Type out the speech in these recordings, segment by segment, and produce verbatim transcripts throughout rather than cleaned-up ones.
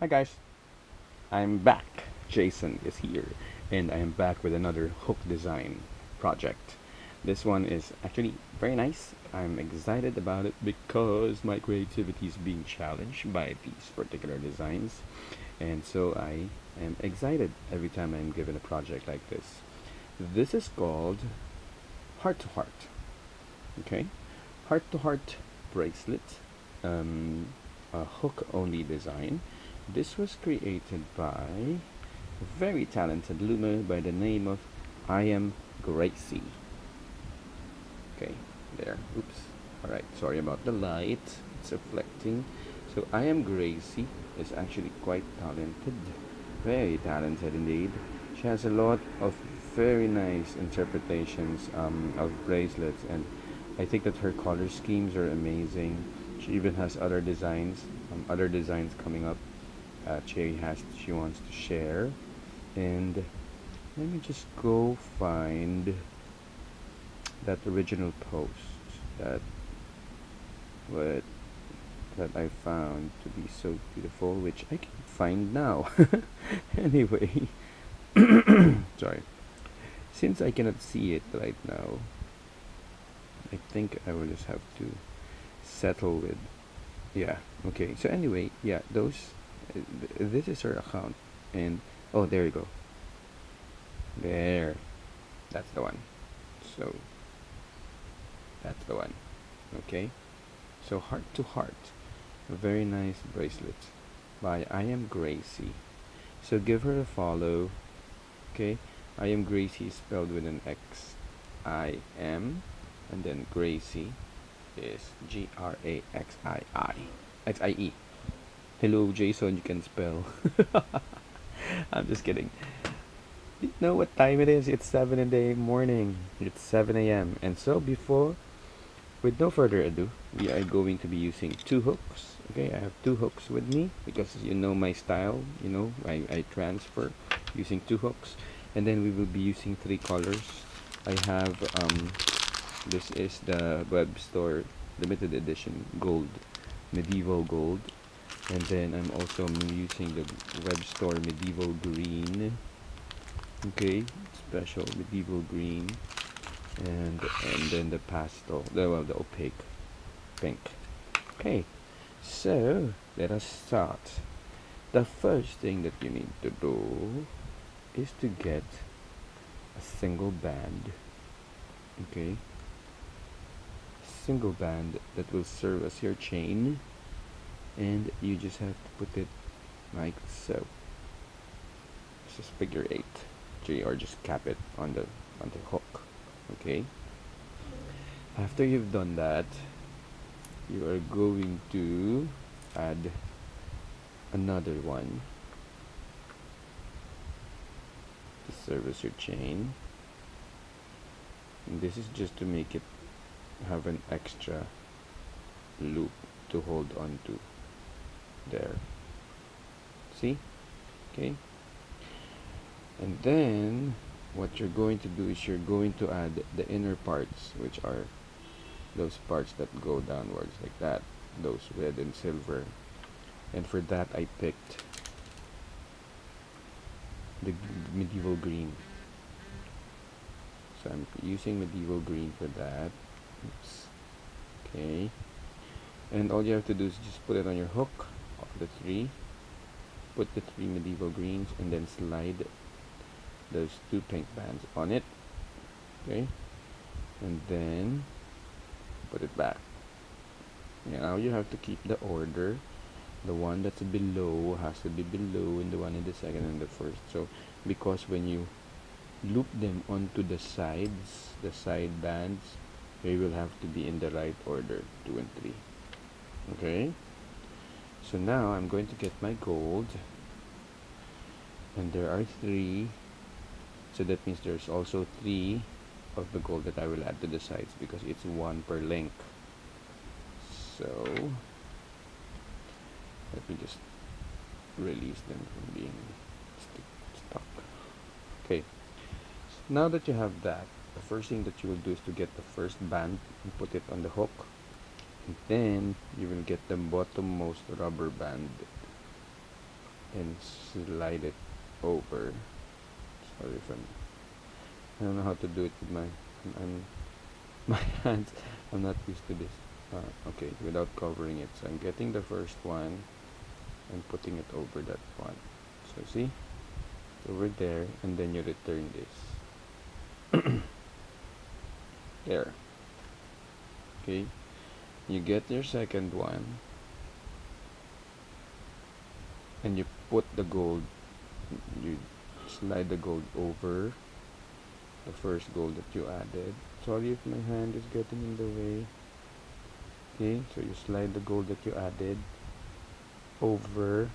Hi guys, I'm back. Jason is here, and I am back with another hook design project. This one is actually very nice. I'm excited about it because my creativity is being challenged by these particular designs, and so I am excited every time I'm given a project like this. This is called Heart to Heart. Okay, Heart to Heart bracelet, um, a hook only design. This was created by a very talented loomer by the name of I am Gracie. Okay, there. Oops. Alright, sorry about the light. It's reflecting. So I am Gracie is actually quite talented. Very talented indeed. She has a lot of very nice interpretations um, of bracelets, and I think that her color schemes are amazing. She even has other designs, um, other designs coming up. Uh, she has, she wants to share, and let me just go find that original post that what that I found to be so beautiful, which I can't find now. Anyway, sorry. Since I cannot see it right now, I think I will just have to settle with, yeah, okay. So anyway, yeah, those, uh, th this is her account, and oh, there you go. There, that's the one. So that's the one. Okay. So heart to heart, a very nice bracelet by I am Gracie. So give her a follow. Okay, I am Gracie spelled with an X. I am, and then Gracie is G R A X I I X I E. Hello, Jason. You can spell. I'm just kidding. You know what time it is? It's seven in the morning. It's seven a m. And so before, with no further ado, we are going to be using two hooks. Okay, I have two hooks with me because you know my style. You know, I, I transfer using two hooks, and then we will be using three colors. I have um, this is the web store limited edition gold, medieval gold, and then I'm also using the web store medieval green. Okay, special medieval green, and and then the pastel, the well, the opaque pink. Okay, so let us start. The first thing that you need to do is to get a single band. Okay, single band that will serve as your chain, and you just have to put it like so. This is figure eight. Okay, or just cap it on the on the hook. Okay, after you've done that, you are going to add another one to serve as your chain, and this is just to make it have an extra loop to hold on to there. See? Okay, and then what you're going to do is you're going to add the inner parts, which are those parts that go downwards like that, those red and silver. And for that I picked the medieval green, so I'm using medieval green for that. Oops. Okay, and all you have to do is just put it on your hook, the three, put the three medieval greens, and then slide those two pink bands on it. Okay, and then put it back. Now you have to keep the order. The one that's below has to be below, and the one in the second and the first. So because when you loop them onto the sides, the side bands, they will have to be in the right order, two and three. Okay, so now I'm going to get my gold, and there are three, so that means there's also three of the gold that I will add to the sides because it's one per link. So let me just release them from being stuck. Okay, so now that you have that, the first thing that you will do is to get the first band and put it on the hook, and then you will get the bottommost rubber band and slide it over. Sorry if I'm, I don't know how to do it with my, I'm, my hands. I'm not used to this. Uh, okay, without covering it. So I'm getting the first one and putting it over that one. So see, over there, and then you return this. There. Okay, you get your second one, and you put the gold, you slide the gold over the first gold that you added. Sorry if my hand is getting in the way. Okay, so you slide the gold that you added over,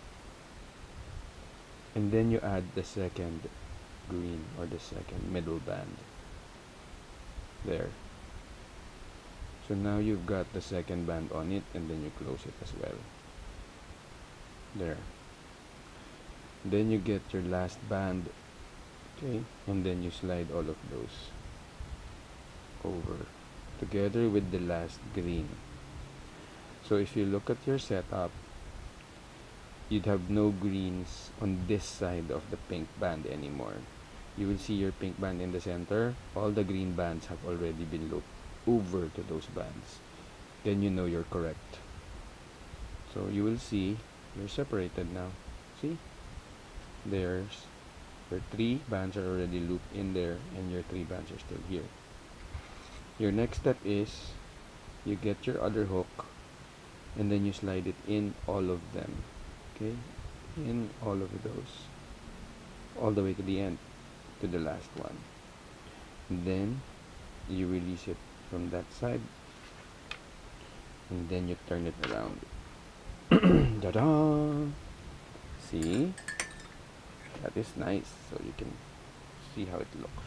and then you add the second green, or the second middle band there. So now you've got the second band on it, and then you close it as well there. Then you get your last band, okay, and then you slide all of those over together with the last green. So if you look at your setup, you'd have no greens on this side of the pink band anymore. You will see your pink band in the center. All the green bands have already been looped over to those bands. Then you know you're correct. So you will see you're separated now. See? There's your three bands are already looped in there, and your three bands are still here. Your next step is you get your other hook, and then you slide it in all of them. Okay? In all of those. All the way to the end, to the last one. And then you release it from that side, and then you turn it around. Ta-da! See? That is nice, so you can see how it looks.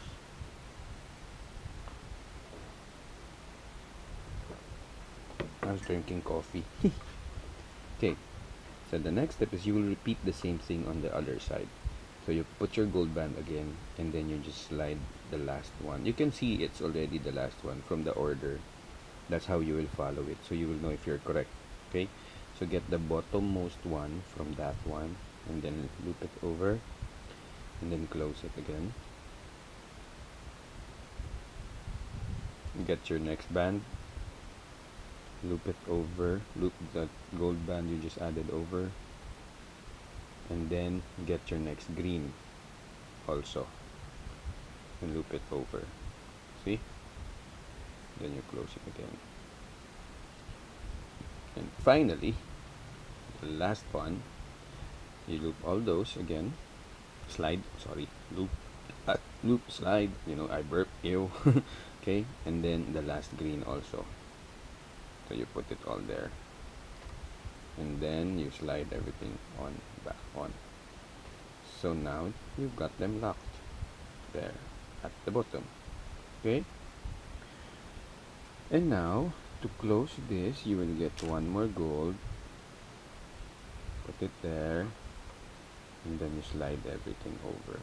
I was drinking coffee. Okay, so the next step is you will repeat the same thing on the other side. So you put your gold band again, and then you just slide the last one. You can see it's already the last one from the order. That's how you will follow it, so you will know if you're correct. Okay, so get the bottommost one from that one, and then loop it over, and then close it again. Get your next band, loop it over, loop that gold band you just added over, and then get your next green also and loop it over. See? Then you close it again. And finally, the last one, you loop all those again, slide, sorry, loop, uh, loop, slide, you know, I burp, ew. Okay, and then the last green also. So you put it all there, and then you slide everything on, back on. So now you've got them locked there at the bottom. Okay, and now to close this, you will get one more gold, put it there, and then you slide everything over.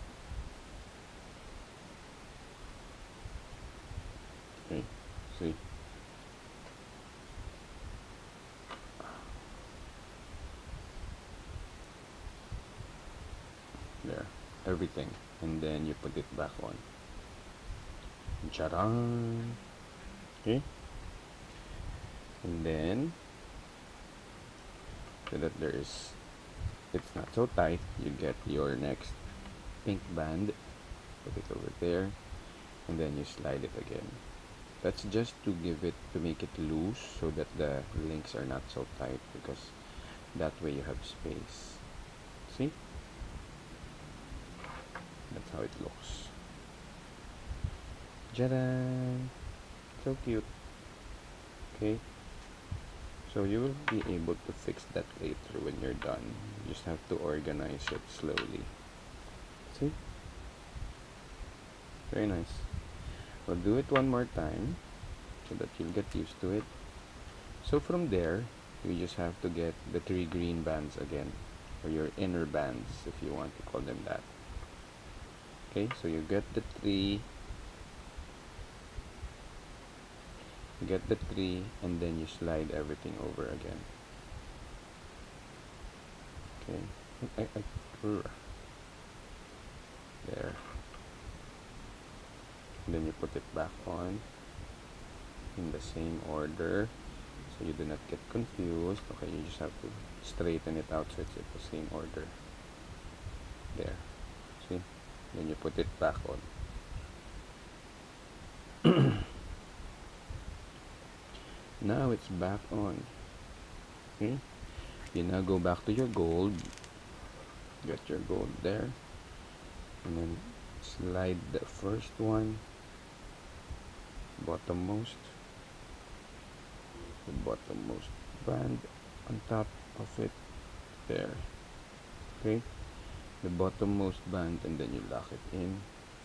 Okay, see? There, everything, and then you put it back on. Charan! Okay, and then so that there is, it's not so tight, you get your next pink band, put it over there, and then you slide it again. That's just to give it, to make it loose, so that the links are not so tight, because that way you have space. See? That's how it looks. Jada! So cute. Okay, so you will be able to fix that later when you're done. You just have to organize it slowly. See? Very nice. We'll do it one more time so that you'll get used to it. So from there, you just have to get the three green bands again, or your inner bands if you want to call them that. Okay, so you get the three, you get the three, and then you slide everything over again. Okay, I, I, er, there. And then you put it back on in the same order, so you do not get confused. Okay, you just have to straighten it out so it's in the same order. There. See? Then you put it back on. Now it's back on. Okay? You now go back to your gold. Get your gold there. And then slide the first one, bottommost, the bottommost band on top of it. There. Okay? The bottommost band, and then you lock it in.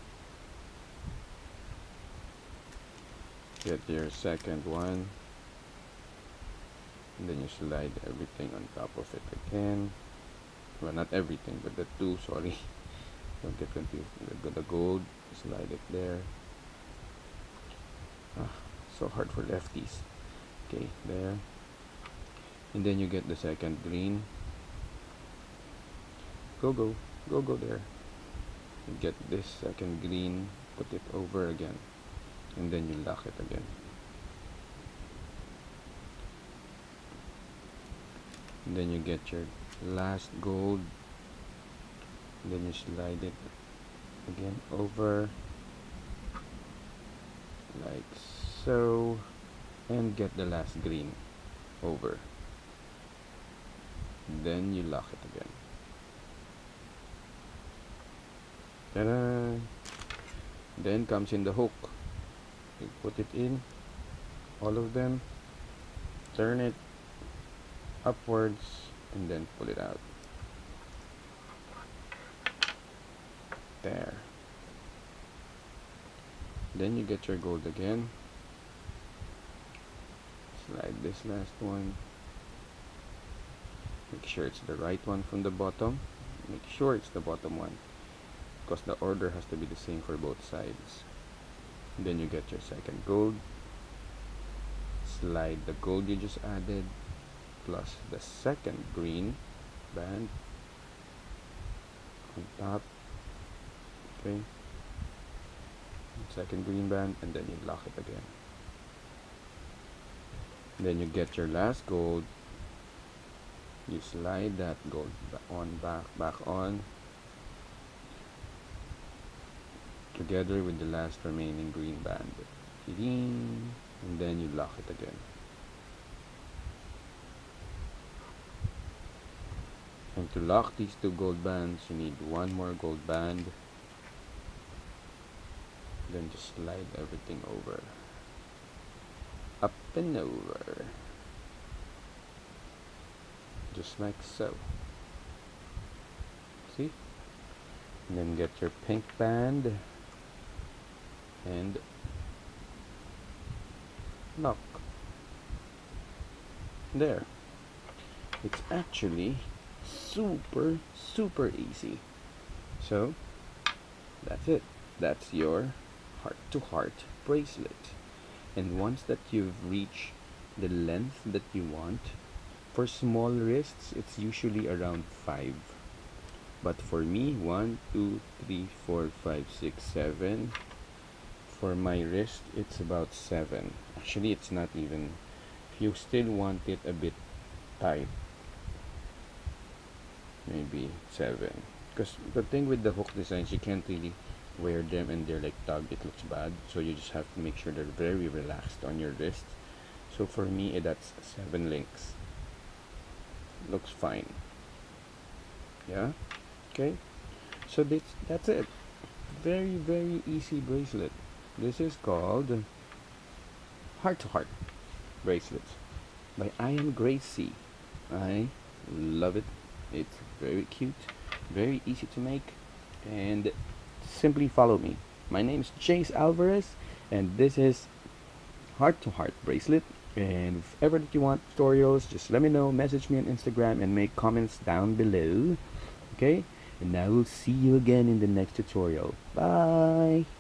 Get your second one, and then you slide everything on top of it again. Well, not everything, but the two, sorry. Don't get confused. The, the gold, slide it there. Ah, so hard for lefties. Okay, there. And then you get the second green. Go, go, go, go there. And get this second green, put it over again. And then you lock it again. And then you get your last gold. And then you slide it again over, like so, and get the last green over. Then you lock it again. Ta-da! Then comes in the hook. You put it in, all of them, turn it upwards, and then pull it out. There. Then you get your gold again. Slide this last one. Make sure it's the right one from the bottom. Make sure it's the bottom one, because the order has to be the same for both sides. And then you get your second gold. Slide the gold you just added plus the second green band on top. Okay, second green band, and then you lock it again. And then you get your last gold. You slide that gold on back back on together with the last remaining green band, and then you lock it again. And to lock these two gold bands, you need one more gold band. Then just slide everything over, up and over, just like so. See? And then get your pink band and lock. There. It's actually super super easy. So that's it. That's your heart to heart bracelet. And once that you've reached the length that you want, for small wrists it's usually around five, but for me, one two three four five six seven, for my wrist it's about seven. Actually, it's not even. If you still want it a bit tight, maybe seven, because the thing with the hook designs, you can't really wear them and they're like tugged, it looks bad, so you just have to make sure they're very relaxed on your wrist. So for me, eh, that's seven links. Looks fine. Yeah. Okay, so this that's it. Very very easy bracelet. This is called heart to heart bracelets by I Am Gracie. I love it. It's very cute, very easy to make, and simply follow me. My name is Chase Alvarez, and this is heart to heart bracelet. And if ever that you want tutorials, just let me know, message me on Instagram, and make comments down below. Okay, and I will see you again in the next tutorial. Bye.